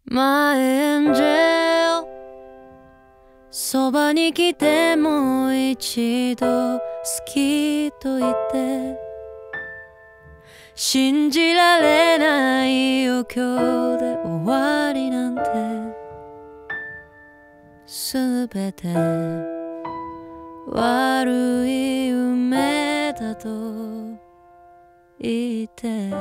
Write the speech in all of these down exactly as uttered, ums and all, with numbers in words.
My angel そばに来てもう一度好きと言って信じられないよ今日で終わりなんてすべて悪い夢だと言って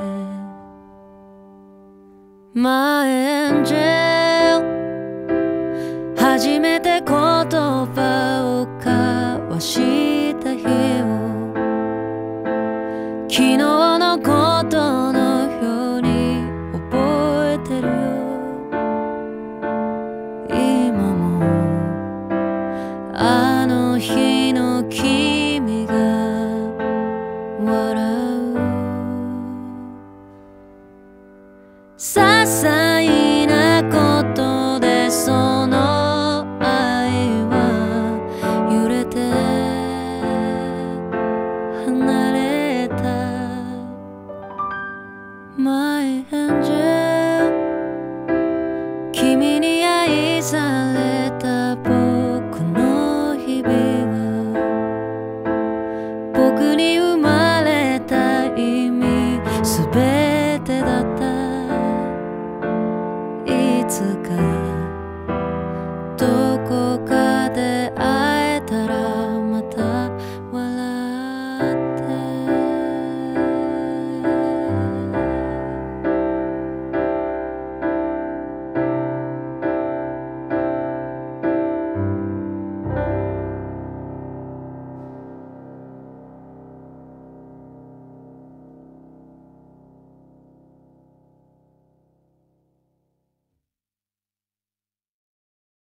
My angel 初めて言葉を交わした日を昨日のことのように覚えてるよ今もあの日の君が笑う些細